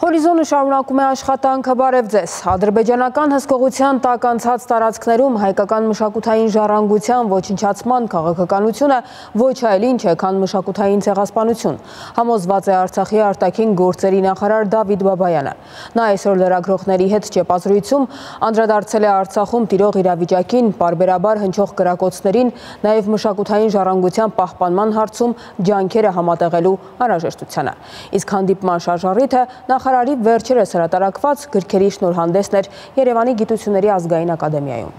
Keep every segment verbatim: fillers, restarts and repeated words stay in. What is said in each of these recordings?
Հորիզոնը շարունակում է աշխատանքը բարև ձեզ։ Ադրբեջանական հսկողության տակ անցած տարածքներում հայկական մշակութային ժառանգության ոչնչացման քաղաքականությունը ոչ այլ ինչ է, քան մշակութային ցեղասպանություն, համոզված է Արցախի արտաքին գործերի նախարար Դավիթ Բաբայանը։ Նա այսօր լրագրողների հետ ճեպազրույցում անդրադարձել է Արցախում տիրող իրավիճակին, պարբերաբար հնչող կրակոցներին, նաև մշակութային ժառանգության պահպանման հարցում ջանքերը համատեղելու անհրաժեշտությանը։ Իսկ հանդիպման շարժառիթը նախարարի վերջերս հրատարակված գրքերի շնորհանդեսն էր Երևանի Գիտությունների ազգային ակադեմիայում։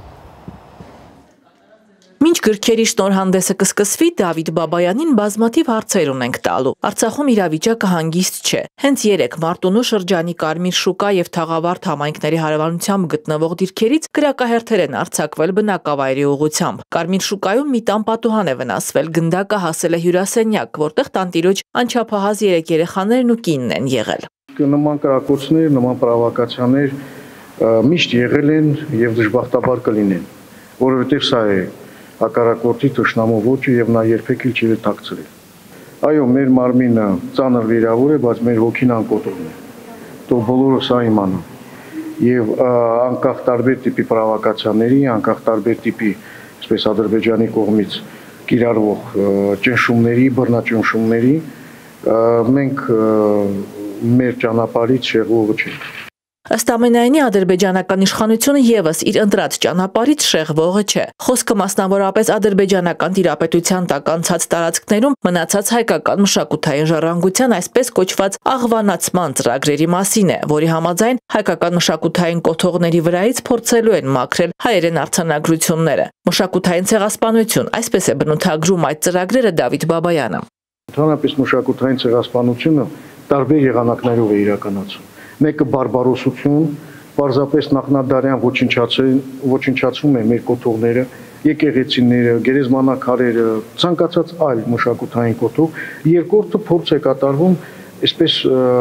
Մինչ գրքերի շնորհանդեսը կսկսվի, Դավիթ Բաբայանին բազմաթիվ հարցեր ունենք տալու։ Արցախում իրավիճակը հանգիստ չէ։ Հենց երեկ Մարտունու շրջանի Կարմիր շուկա եւ Թաղավարտ համայնքների հարևանությամբ գտնվող դիրքերից կրակահերթեր են արձակվել բնակավայրի ուղղությամբ։ Կարմիր շուկայում մի տան պատուհան է վնասվել, գնդակը հասել է հյուրասենյակ, որտեղ տանտիրոջ անչափահաս երեք երեխաներն ու կինն են եղել։ Նման կրակոցներ, նման պրովոկացիաներ միշտ եղել են եւ դժբախտաբար կլինեն, որովհետեւ սա է հակառակորդի թշնամու ոճը եւ նա երբեք չի թաքցրել։ Այո, մեր մարմինը ծանր վիրավոր է, բայց մեր հոգին անկոտրում է։ Թող բոլորը սա իմանան։ Եվ անկախ տարբեր տիպի պրովոկացիաների, անկախ տարբեր տիպի, այսպես Ադրբեջանի կողմից կիրառվող ճնշումների, բռնաճնշումների, մենք մեր ճանապարհից շեղվողը չենք։ Ըստ ամենայնի ադրբեջանական իշխանությունը եւս իր ընտրած ճանապարհից շեղվողը չէ։ Խոսքը մասնավորապես ադրբեջանական տիրապետության տակ անցած տարածքներում մնացած հայկական մշակութային ժառանգության այսպես կոչված աղվանացման ծրագրերի մասին է, որի համաձայն հայկական մշակութային կոթողների վրայից փորձելու են մաքրել հայերեն արձանագրությունները։ Մշակութային ցեղասպանություն, այսպես է բնութագրում այդ ծրագրերը Դավիթ Բաբայանը։ Ընդհանրապես մշակութային ցեղասպանությունը տարբեր եղանակներով է իրականացվում։ Մեկը բարբարոսություն, պարզապես նախնադարյան ոչնչացում է մեր կոթողները, եկեղեցիները, գերեզմանակարերը, ցանկացած այլ մշակութային կոթող, երկրորդը փորձ է կատարվում այսպես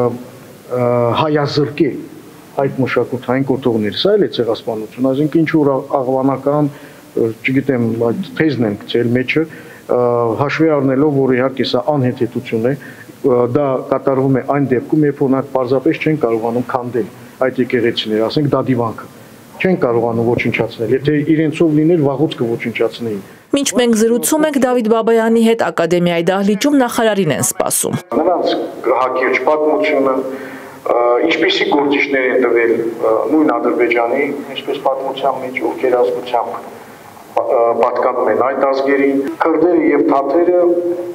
հայազրկել այդ մշակութային կոթողները, սա էլ է ցեղասպանություն, այսինքն ինչ որ աղվանական, չգիտեմ, այդ թեզն են գցել մեջը, հաշվի առնելով, որ իհարկե սա անհեթեթություն է, դա կատարվում է այն դեպքում, երբ որ նա պարզապես չեն կարողանում քանդել այդ եկեղեցիները, ասենք դադիվանքը, չեն կարողանում ոչնչացնել, եթե իրենցով լիներ վաղուց կոչնչացնեին։ Մինչ մենք զրուցում ենք Դավիթ Բաբայանի հետ ակադեմիայի դահլիճում նախարարին են սպասում։ Նրանց հակիրճ պատմությունը, ինչպիսի գործիչներ են տվել նույն Ադրբեջանի, ինչպես պատմության մեջ, ովքեր ազգությամբ պատկանում են այդ ազգերին, քրդերը եւ թաթերը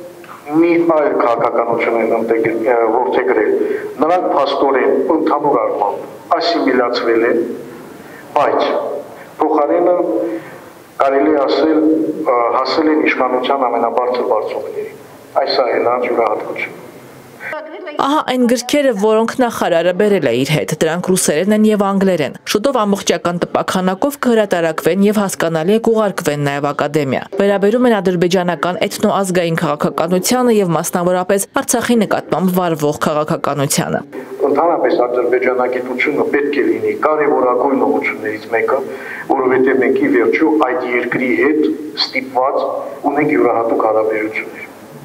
մի այլ քաղաքականություն են որդեգրել։ Նրանք փաստորեն ընդհանուր առմամբ ասիմիլացվել են, բայց փոխարենը կարելի է ասել հասել են իշխանության ամենաբարձր բարձունքներին։ Այս է նրանց յուրահատկությունը։ Ահա այն գրքերը, որոնք նախարարը բերել է իր հետ, դրանք ռուսերեն են եւ անգլերեն։ Շուտով ամբողջական տպաքանակով կհրատարակվեն եւ հասկանալի է կուղարկվեն նաեւ ակադեմիա։ Վերաբերում են ադրբեջանական էթնոազգային քաղաքականությանը եւ մասնավորապես Արցախի նկատմամբ վարվող քաղաքականությանը։ Ընդհանրապես ադրբեջանագիտությունը պետք է լինի կարևորագույն ուղղություններից մեկը, որովհետեւ մենք ի վերջո այդ երկրի հետ ստիպված ունենք յուրահատուկ հարաբերություններ։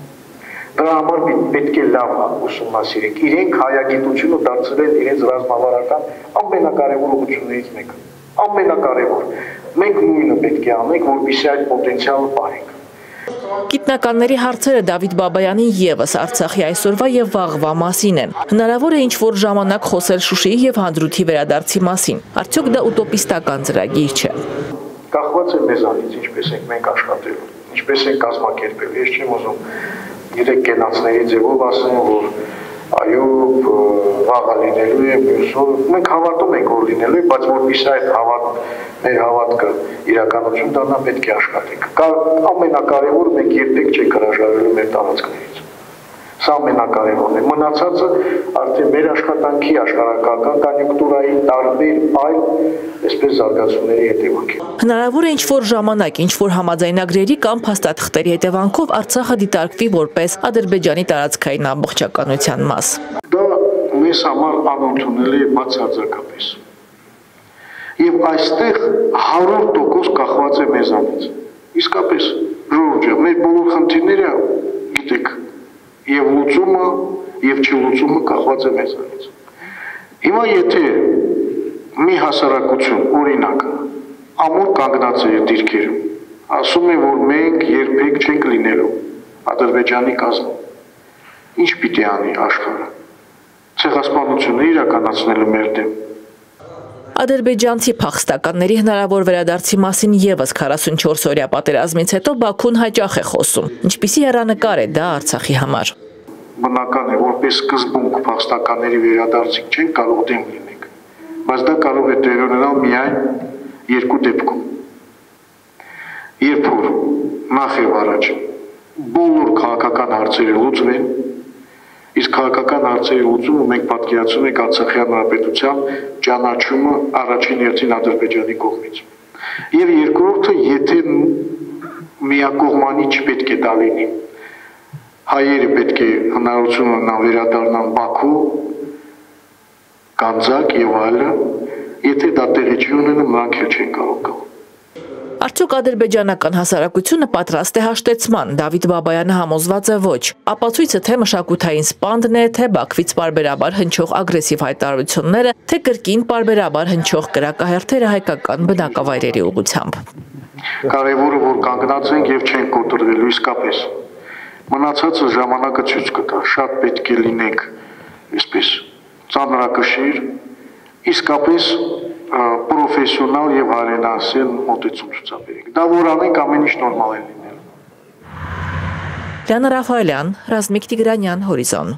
Դրա համար պետք է լավ ուսումնասիրենք։ Իրենք հայագիտությունը դարձրել իրենց ռազմավարական ամենակարևոր ուղղություններից մեկը։ Ամենակարևոր։ Մենք նույնը պետք է անենք, որպեսզի այդ պոտենցիալը պահենք։ Գիտնականների հարցերը Դավիթ Բաբայանին եւս Արցախի այսօրվա եւ վաղվա մասին են։ Հնարավոր է ինչ-որ ժամանակ խոսել Շուշիի եւ Հադրութի վերադարձի մասին։ Արդյոք դա ուտոպիստական ծրագիր չէ։ Կախված է մեզանից, ինչպես ենք մենք աշխատելու, ինչպես ենք կազմակերպել։ Ես չեմ ուզում երեք կենացների ձևով ասեմ, որ այո, վաղը լինելու է, մյուսով, մենք հավատում ենք, որ լինելու է, բայց որպեսզի այդ հավատ, մեր հավատքը իրականություն դառնա, պետք է աշխատենք։ Ամենակարևորը մենք երբեք չենք հրաժարվելու մեր տարածքներից։ Սա ամենակարևորն է։ Մնացածը արդեն մեր աշխատանքի, աշխարհակական կոնյունկտուրայի տարբեր այլ այսպես զարգացումների հետևանք է։ Հնարավոր է ինչ-որ ժամանակ, ինչ-որ համաձայնագրերի կամ փաստաթղթերի հետևանքով Արցախը դիտարկվի որպես Ադրբեջանի տարածքային ամբողջականության մաս։ Դա մեզ համար անընդունելի է բացարձակապես։ Եվ այստեղ հարյուր տոկոս կախված է մեզանից։ Իսկապես, ժողովուրդ, մեր բոլոր խնդիրները, գիտեք, եւ լուծումը եւ չլուծումը կախված է մեզանից։ Հիմա եթե մի հասարակություն օրինակ ամուր կանգնած է դիրքերում, ասում է, որ մենք երբեք չենք լինելու Ադրբեջանի կազմում, ինչ պիտի անի աշխարհը, ցեղասպանությունը իրականացնելու մեր դեմ։ Ադրբեջանցի փախստականների հնարավոր վերադարձի մասին եւս քառասունչորս օրյա պատերազմից հետո Բաքուն հաճախ է խոսում, ինչպիսի հեռանկար է դա Արցախի համար։ Բնական է, որպես սկզբունք փախստականների վերադարձի չեն կարող դեմ լինենք, բայց դա կարող է տեղի ունենալ միայն երկու դեպքում։ Երբ որ նախ եւ առաջ բոլոր քաղաքական հարցերը լուծվեն, իսկ քաղաքական հարցերի լուծումը մենք պատկերացնում ենք Արցախյան հանրապետության ճանաչումը առաջին հերթին Ադրբեջանի կողմից։ Եվ երկրորդը, եթե միակողմանի չպետք է դա լինի, հայերը պետք է հնարավորություն ունենան վերադառնան Բաքու, Գանձակ եւ այլն, եթե դա տեղի չի ունենում, նրանք էլ չեն կարող գալ։ Արդյոք ադրբեջանական հասարակությունը պատրաստ է հաշտեցման, Դավիթ Բաբայանը համոզված է ոչ, ապացույցը թե մշակութային սպանդն է, թե Բաքվից պարբերաբար հնչող ագրեսիվ հայտարարությունները, թե կրկին պարբերաբար հնչող կրակահերթերը հայկական բնակավայրերի ուղղությամբ։ Կարևորը, որ կանգնած ենք եւ չենք կոտրվելու իսկապես։ Մնացածը ժամանակը ցույց կտա, շատ պետք է լինենք, այսպես, ծանրակշիռ, իսկապես պրոֆեսիոնալ եւ հայրենասեր մոտեցում ցուցաբերենք։ Դա որ անենք, ամեն ինչ նորմալ է լինելու։ Լիանա Ռաֆայելյան, Ռազմիկ Տիգրանյան, Հորիզոն։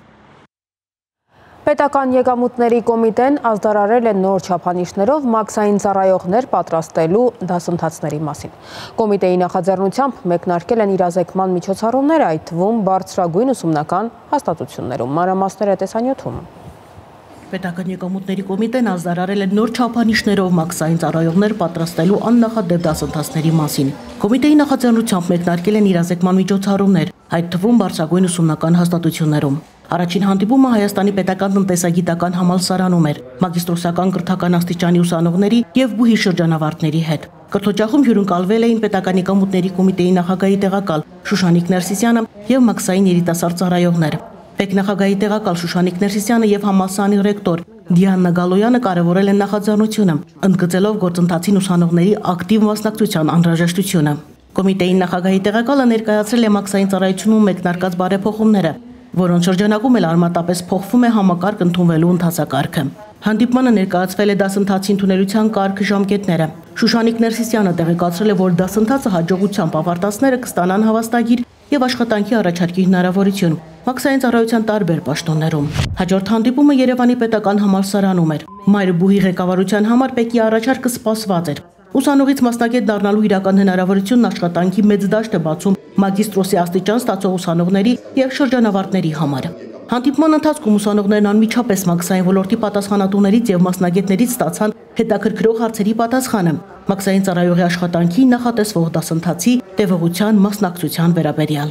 Պետական եկամուտների կոմիտեն ազդարարել է նոր չափանիշներով մաքսային ծառայողներ պատրաստելու դասընթացների մասին։ Կոմիտեի նախաձեռնությամբ մեկնարկել են իրազեկման միջոցառումները, այդ թվում բարձրագույն ուսումնական հաստատություններում։ Մանրամասները տեսանյութում։ Պետական եկամուտների կոմիտեն ազդարարել է նոր չափանիշներով մաքսային ծառայողներ պատրաստելու աննախադեպ դասընթացների մասին։ Կոմիտեի նախաձեռնությամբ մեկնարկել են իրազեկման միջոցառումներ, այդ թվում բարձրագույն ուսումնական հաստատություններում։ Առաջին հանդիպումը Հայաստանի պետական տնտեսագիտական համալսարանում էր մագիստրոսական կրթական աստիճանի ուսանողների եւ բուհի շրջանավարտների հետ։ Կրթօջախում հյուրընկալվել էին պետական եկամուտների կոմիտեի նախագահի տեղակալ Շուշանիկ Ներսիսյանը եւ մաքսային երիտասարդ ծառայողներ։ Պետնախագահի տեղակալ Շուշանիկ Ներսիսյանը եւ համալսարանի ռեկտոր Դիանա Գալոյանը կարևորել են նախաձեռնությունը, ընդգծելով գործընթացին ուսանողների ակտիվ մասնակցության անհրաժեշտությունը։ Կոմիտեի նախագահի տեղակալը ներկայացրել է մաքսային ծառայությունում մեկնարկած բարեփոխումները, որոնց շրջանակում էլ արմատապես փոխվում է համակարգ ընդունվելու ընթացակարգը։ Հանդիպմանը ներկայացվել է դասընթացի ընդունելության կարգ ժամկետները։ Շուշանիկ Ներսիսյանը տեղեկացրել է, որ դասընթացը հաջողությամբ ավարտածները կստանան հավաստագիր եւ աշխատանքի առաջարկի հնարավորություն մաքսային ծառայության տարբեր պաշտոններում։ Հաջորդ հանդիպումը Երևանի պետական համալսարանում էր։ Մայրբուհի ղեկավարության համար Պեկի առաջարկը սպասված էր։ Ուսանողից մասնագետ դառնալու իրական հնարավորությունն աշխատանքի մեծ դաշտ է բացում մագիստրոսի աստիճան ստացող ուսանողների եւ շրջանավարտների համար։ Հանդիպման ընթացքում ուսանողներն անմիջապես մաքսային ոլորտի պատասխանատուներից եւ մասնագետներից ստացան հետաքրքրող հարցերի պատասխանը մաքսային ծառայողի աշխատանքի նախատեսվող դասընթացի տևողության մասնակցության վերաբերյալ։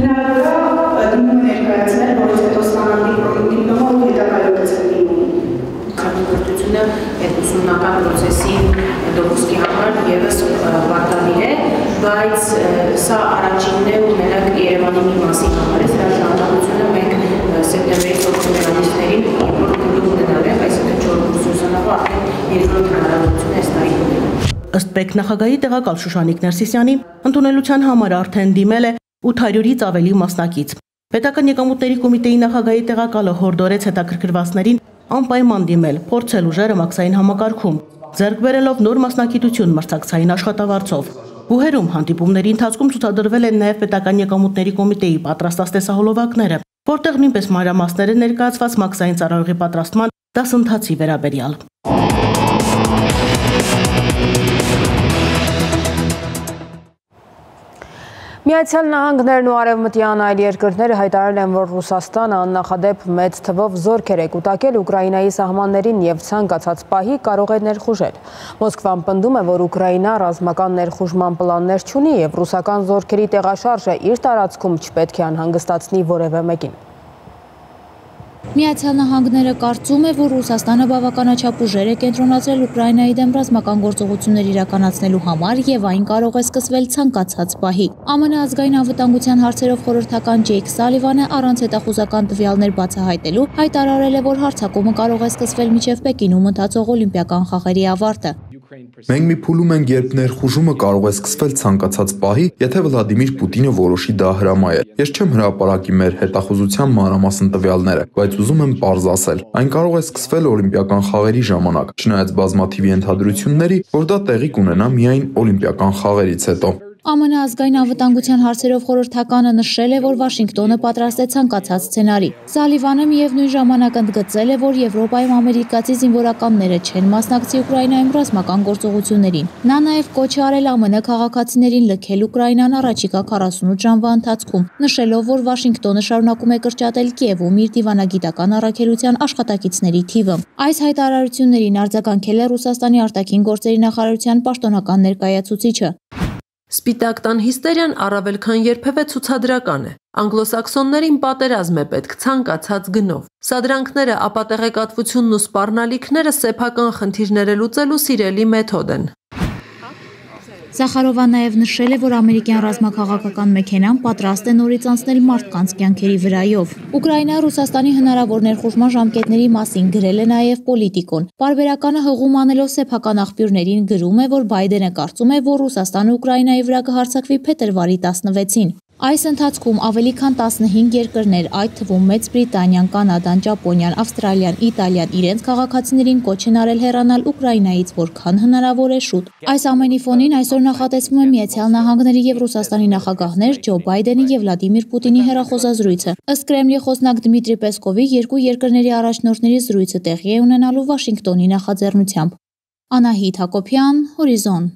Ներկայացնել, որից հետո ստանալի դիպլոմով հետագայությունների քարտուղարությունը այդ ուսումնական process-ի դոկուսկի համար եւս վարտալի է, բայց սա արդյունքն է ու մենակ Երևանի մի մասի համար է, սրա ժամանակությունը մենք սեպտեմբերից օկտոբերին երկրորդ գլուխ ունենալ ենք, այսինքն չորս ուսանողը արդեն երկրորդ հնարավորություն է ստայի ունենալ։ Ըստ Պեկ նախագահի տեղակալ Շուշանիկ Ներսիսյանի, ընդունելության համար արդեն դիմել է ութ հարյուրից ավելի մասնակից։ Պետական եկամուտների կոմիտեի նախագահի տեղակալը հորդորեց հետաքրքրվածներին անպայման դիմել, փորձել ուժերը մաքսային համակարգում, ձեռք բերելով նոր մասնագիտություն մրցակցային աշխատավարձով։ Բուհերում հանդիպումների ընթացքում ցուցադրվել են նաև պետական եկամուտների կոմիտեի պատրաստած տեսահոլովակները, որտեղ նույնպես մանրամասներ են ներկայացված մաքսային ծառայողի պատրաստման դասընթացի վերաբերյալ։ Միացյալ Նահանգներն ու արևմտյան այլ երկրները հայտարարել են, որ Ռուսաստանը աննախադեպ մեծ թվով զորքեր է կուտակել Ուկրաինայի սահմաններին եւ ցանկացած պահի կարող է ներխուժել։ Մոսկվան պնդում է, որ Ուկրաինա ռազմական ներխուժման պլաններ չունի եւ ռուսական զորքերի տեղաշարժը իր տարածքում չպետք է անհանգստացնի որևէ մեկին։ Միացյալ Նահանգները կարծում է, որ Ռուսաստանը բավականաչափ ուժեր է կենտրոնացրել Ուկրաինայի դեմ ռազմական գործողություններ իրականացնելու համար եւ այն կարող է սկսվել ցանկացած պահի։ ԱՄՆ ազգային անվտանգության հարցերով խորհրդական Ջեյք Սալիվանը առանց հետախուզական տվյալներ բացահայտելու հայտարարել է, որ հարձակումը կարող է սկսվել մինչև Պեկինում ընթացող օլիմպիական խաղերի ավարտը։ Մենք մի փուլում ենք, երբ ներխուժումը կարող է սկսվել ցանկացած պահի, եթե Վլադիմիր Պուտինը որոշի դա հրամայել։ Ես չեմ հրապարակի մեր հետախուզության մանրամասն տվյալները, բայց ուզում եմ պարզ ասել, այն կարող է սկսվել օլիմպիական խաղերի ժամանակ, չնայած բազմաթիվ ենթադրությունների, որ դա տեղի կունենա միայն օլիմպիական խաղերից հետո։ ԱՄՆ ազգային անվտանգության հարցերով խորհրդականը նշել է, որ Վաշինգտոնը պատրաստ է ցանկացած սցենարի։ Սալիվանը միևնույն ժամանակ ընդգծել է, որ Եվրոպայում ամերիկացի զինվորականները չեն մասնակցի Ուկրաինայում ռազմական գործողություններին։ Նա նաև կոչ է արել ԱՄՆ քաղաքացիներին լքել Ուկրաինան առաջիկա քառասունութ ժամվա ընթացքում, նշելով, որ Վաշինգտոնը շարունակում է կրճատել Կիևում իր դիվանագիտական առաքելության աշխատակիցների թիվը։ Այս հայտարարություններին արձագանքել է Ռուսաստանի արտաքին գործերի նախարարության պաշտոնական ներկայացուցիչը։ Սպիտակ տան հիստերիան առավել քան երբևէ ցուցադրական է։ Անգլոսաքսոններին պատերազմ է պետք ցանկացած գնով։ Սադրանքները, ապատեղեկատվությունն ու սպառնալիքները սեփական խնդիրները լուծելու սիրելի մեթոդ են։ Զախարովան նաև նշել է, որ ամերիկյան ռազմաքաղաքական մեքենան պատրաստ է նորից անցնել մարդկանց կյանքերի վրայով։ Ուկրաինա Ռուսաստանի հնարավոր ներխուժման ժամկետների մասին գրել է նաև Պոլիտիկոն։ Պարբերականը հղում անելով սեփական աղբյուրներին գրում է, որ Բայդենը կարծում է, որ Ռուսաստանը Ուկրաինայի վրա կհարձակվի փետրվարի տասնվեցին։ Այս ընթացքում ավելի քան տասնհինգ երկրներ, այդ թվում Մեծ Բրիտանիան, Կանադան, Ճապոնիան, Ավստրալիան, Իտալիան իրենց քաղաքացիներին կոչ են արել հեռանալ Ուկրաինայից որքան հնարավոր է շուտ։ Այս ամենի ֆոնին այսօր նախատեսվում է Միացյալ Նահանգների եւ Ռուսաստանի նախագահներ Ջո Բայդենի եւ Վլադիմիր Պուտինի հեռախոսազրույցը։ Ըստ Կրեմլի խոսնակ Դմիտրի Պեսկովի, երկու երկրների առաջնորդների զրույցը տեղի է ունենալու Վաշինգտոնի նախաձեռնությամբ։ Անահիտ Հակոբյան, Հորիզոն։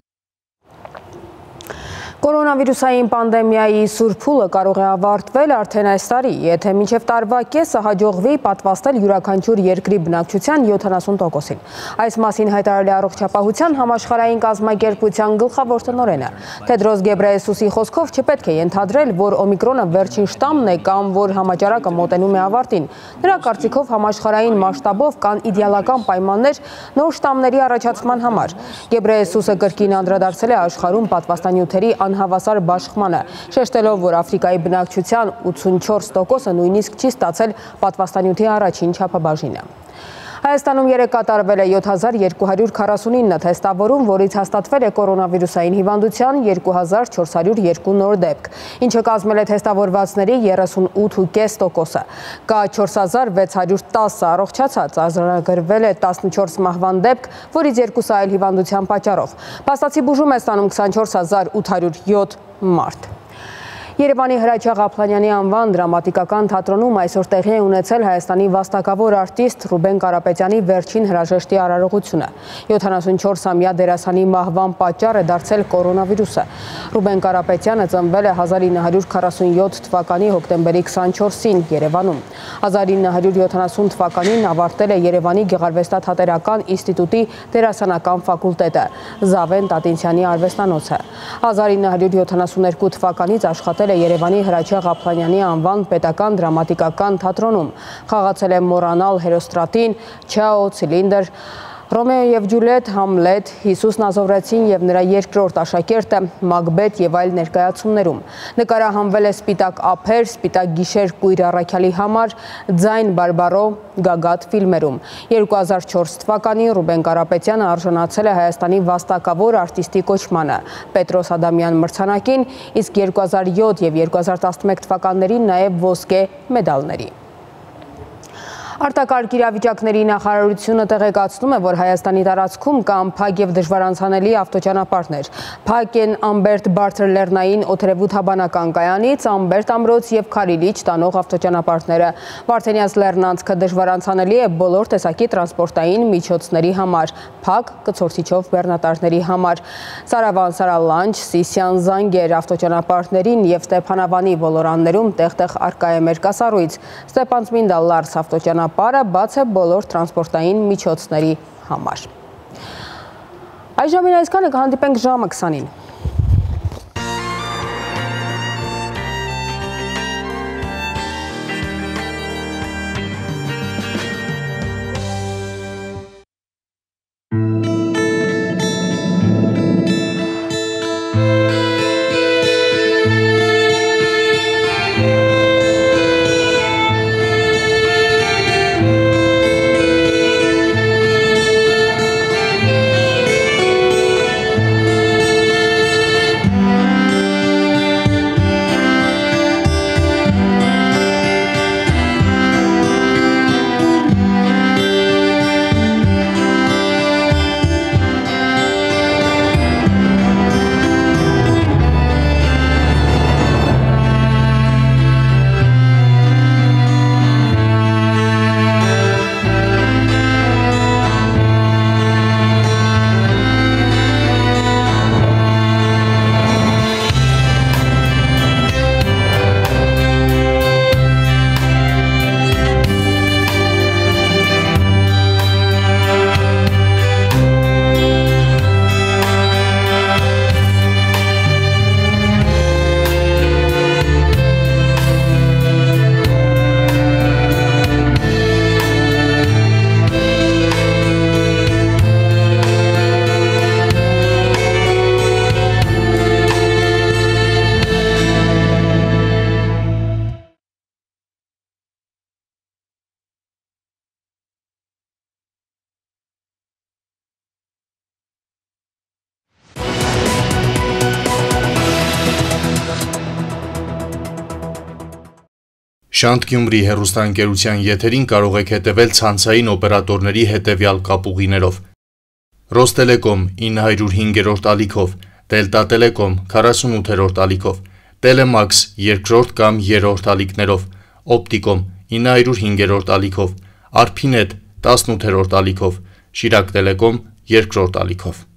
Կորոնավիրուսային պանդեմիայի սուր փուլը կարող է ավարտվել արդեն այս տարի, եթե մինչև տարվա կեսը հաջողվի պատվաստել յուրաքանչյուր երկրի բնակչության յոթանասուն տոկոսին։ Այս մասին հայտարարել է Առողջապահության համաշխարհային կազմակերպության գլխավոր տնօրենը։ Թեդրոս Գեբրեյեսուսի խոսքով չպետք է ենթադրել, որ օմիկրոնը վերջին շտամն է կամ որ համաճարակը մոտենում է ավարտին։ Նրա կարծիքով համաշխարհային մասշտաբով կան իդեալական պայմաններ նոր շտամների առաջացման համար։ Գեբրեյեսուսը կրկին անդրադարձել է աշխարհում պատվաստանյութերի անհավասար բաշխմանը, շեշտելով, որ Աֆրիկայի բնակչության ութսունչորս տոկոսը նույնիսկ չի ստացել պատվաստանյութի առաջին չափաբաժինը։ Հայաստանում երեկ կատարվել է յոթ հազար երկու հարյուր քառասունինը թեստավորում, որից հաստատվել է կորոնավիրուսային հիվանդության երկու հազար չորս հարյուր երկու նոր դեպք, ինչը կազմել է թեստավորվածների երեսունութ կόμμα պենս տոկոսը։ Կա չորս հազար վեց հարյուր տասը առողջացած, արձանագրվել է տասնչորս մահվան դեպք, որից երկուսը այլ հիվանդության պատճառով։ Փաստացի բուժում է ստանում քսանչորս հազար ութ հարյուր յոթ մարդ։ Երևանի Հրաչյա Ղափլանյանի անվան դրամատիկական թատրոնում այսօր տեղի է ունեցել Հայաստանի վաստակավոր արտիստ Ռուբեն Կարապետյանի վերջին հրաժեշտի արարողությունը։ յոթանասունչորսամյա դերասանի մահվան պատճառ է դարձել կորոնավիրուսը։ Ռուբեն Կարապետյանը ծնվել է հազար ինը հարյուր քառասունյոթ թվականի հոկտեմբերի քսանչորսին Երևանում։ հազար ինը հարյուր յոթանասուն թվականին ավարտել է Երևանի Գեղարվեստաթատերական ինստիտուտի դերասանական ֆակուլտետը, Զավեն Տատինցյանի արվեստանոցը։ հազար ինը հարյուր յոթանասուներկու թվականից աշխատել է Երևանի Հրաչյա Ղափլանյանի անվան պետական դրամատիկական թատրոնում, խաղացել է Մորանալ Հերոստրատին, Չաո, Ցիլինդր, Ռոմեո և Ջուլիետ, Համլետ, Հիսուսն Ազովրեցին և նրա երկրորդ աշակերտը, Մակբեթ և այլ ներկայացումներում։ Նկարահանվել է Սպիտակ ափեր, Սպիտակ գիշեր կույր առաքյալի համար, Ձայն Բարբարո, Գագաթ ֆիլմերում։ երկու հազար չորս թվականին Ռուբեն Կարապետյանը արժանացել է Հայաստանի վաստակավոր արտիստի կոչմանը, Պետրոս Ադամյան մրցանակին, իսկ երկու հազար յոթ և երկու հազար տասնմեկ թվականներին նաև ոսկե մեդալների։ Արտակարգ իրավիճակների նախարարությունը տեղեկացնում է, որ Հայաստանի տարածքում կան փակ և դժվարանցանելի ավտոճանապարհներ։ Փակ են Ամբերտ բարձրլեռնային օդերևութաբանական կայանից, Ամբերտ ամրոց և Քարիլիչ տանող ավտոճանապարհները։ Վարդենյաց լեռնանցքը դժվարանցանելի է բոլոր տեսակի տրանսպորտային միջոցների համար, փակ կցորդիչով բեռնատարների համար։ Սարավան-Սարալանջ, Սիսիան-Զանգեր ավտոճանապարհներին և Ստեփանավանի ոլորաններում տեղ-տեղ առկա է մերկասառույց։ Ստեփանցմինդա-Լարս ավտոճանապարհը բաց է բոլոր տրանսպորտային միջոցների համար։ Այժմ այսքանը, կհանդիպենք ժամը քսանին։ Շանթ Գյումրի հեռուստաընկերության եթերին կարող եք հետևել ցանցային օպերատորների հետևյալ կապուղիներով. Ռոստելեկոմ ինը հարյուր հինգերորդ ալիքով, Դելտա Տելեկոմ քառասունութերորդ ալիքով, Տելեմաքս երկրորդ կամ երրորդ ալիքներով, Օպտիկոմ ինը հարյուր հինգերորդ ալիքով, Արփինետ տասնութերորդ ալիքով, Շիրակ Տելեկոմ երկրորդ ալիքով։